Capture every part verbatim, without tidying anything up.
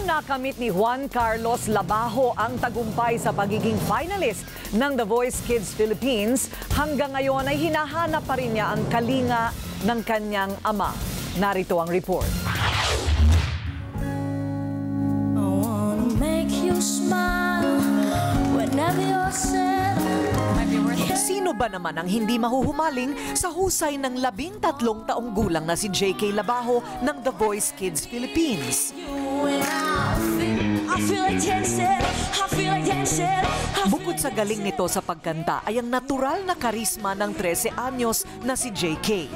nakamit ni Juan Karlos Labajo ang tagumpay sa pagiging finalist ng The Voice Kids Philippines, hanggang ngayon ay hinahanap pa rin niya ang kalinga ng kanyang ama. Narito ang report. Sino ba naman ang hindi mahuhumaling sa husay ng labing tatlong taong gulang na si J K Labajo ng The Voice Kids Philippines? Bukod sa galing nito sa pagkanta ay ang natural na karisma ng trese anyos na si J K.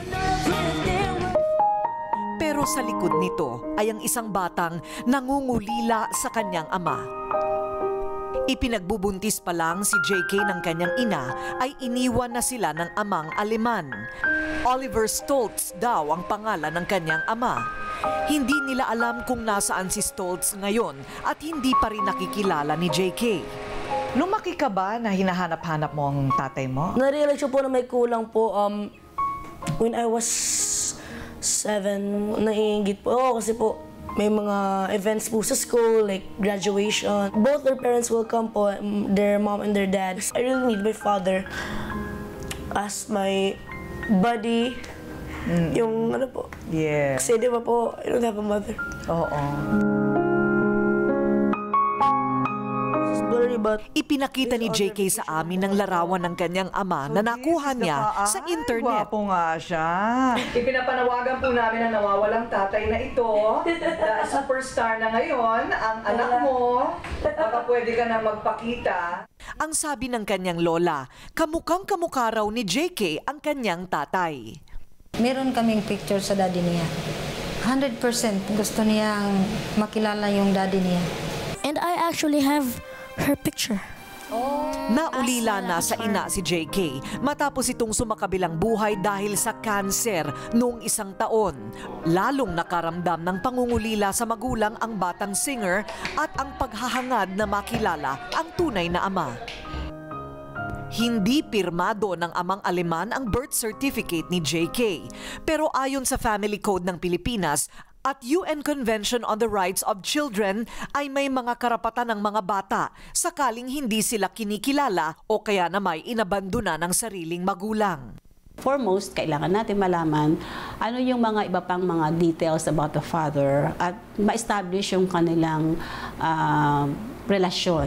Pero sa likod nito ay ang isang batang nangungulila sa kanyang ama. Ipinagbubuntis pa lang si J K ng kanyang ina ay iniwan na sila ng amang Aleman. Oliver Stoltz daw ang pangalan ng kanyang ama. Hindi nila alam kung nasaan si Stoltz ngayon at hindi pa rin nakikilala ni J K. Lumaki ka ba na hinahanap-hanap mo ang tatay mo? Na-realize ko po na may kulang po. Um, when I was seven, naiingit po ako kasi po may mga events po sa school, like graduation. Both their parents will come po, their mom and their dad. I really need my father as my buddy. Mm. Yung ano po. Yeah. Kasi di ba po, I don't have a mother. Oo. But ipinakita ni J K sa amin ng larawan ng kanyang ama na nakuha niya sa internet. Gwapo nga siya. Ipinapanawagan po namin ang nawawalang tatay na ito. Na superstar na ngayon, ang anak mo. Baka pwede ka na magpakita. Ang sabi ng kanyang lola, kamukhang kamukha raw ni J K ang kanyang tatay. Meron kaming picture sa daddy niya. one hundred percent gusto niyang makilala yung daddy niya. And I actually have her picture. Oh, naulila na sa ina si J K matapos itong sumakabilang buhay dahil sa cancer noong isang taon. Lalong nakaramdam ng pangungulila sa magulang ang batang singer at ang paghahangad na makilala ang tunay na ama. Hindi pirmado ng amang Aleman ang birth certificate ni J K, pero ayon sa Family Code ng Pilipinas at U N Convention on the Rights of Children ay may mga karapatan ng mga bata sakaling hindi sila kinikilala o kaya na may inabandona ng sariling magulang. Foremost, kailangan natin malaman ano yung mga iba pang mga details about the father at ma-establish yung kanilang uh, relasyon.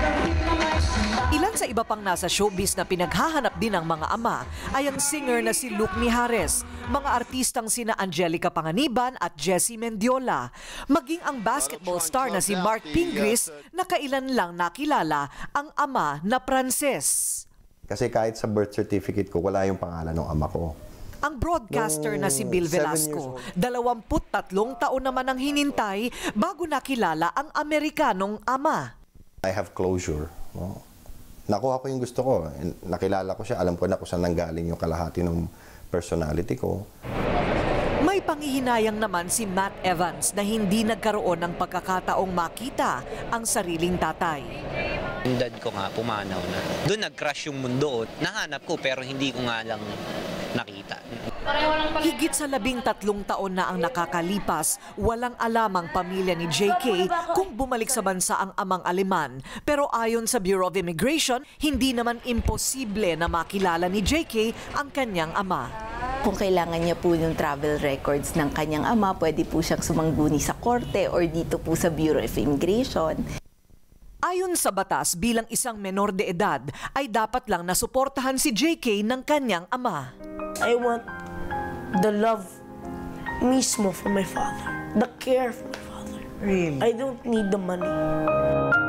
Ilan sa iba pang nasa showbiz na pinaghahanap din ng mga ama ay ang singer na si Luke Mijares, mga artistang sina Angelica Panganiban at Jessie Mendiola, maging ang basketball star na si Mark Pingris na kailan lang nakilala ang ama na Pranses. Kasi kahit sa birth certificate ko, wala yung pangalan ng ama ko. Ang broadcaster na si Bill Velasco, dalawampu't tatlong taon naman ang hinintay bago nakilala ang Amerikanong ama. I have closure. No? Nakuha ko yung gusto ko. Nakilala ko siya. Alam ko na kung saan nanggaling yung kalahati ng personality ko. May panghihinayang naman si Matt Evans na hindi nagkaroon ng pagkakataong makita ang sariling tatay. Yung dad ko nga, pumanaw na. Doon nag-crash yung mundo. Nahanap ko pero hindi ko nga lang nakita. Higit sa labing tatlong taon na ang nakakalipas, walang alam ang pamilya ni J K kung bumalik sa bansa ang amang Aleman. Pero ayon sa Bureau of Immigration, hindi naman imposible na makilala ni J K ang kanyang ama. Kung kailangan niya po yung travel records ng kanyang ama, pwede po siyang sumangguni sa korte or dito po sa Bureau of Immigration. Ayon sa batas, bilang isang menor de edad, ay dapat lang nasuportahan si J K ng kanyang ama. I want the love mismo from my father, the care from my father. Really? I don't need the money.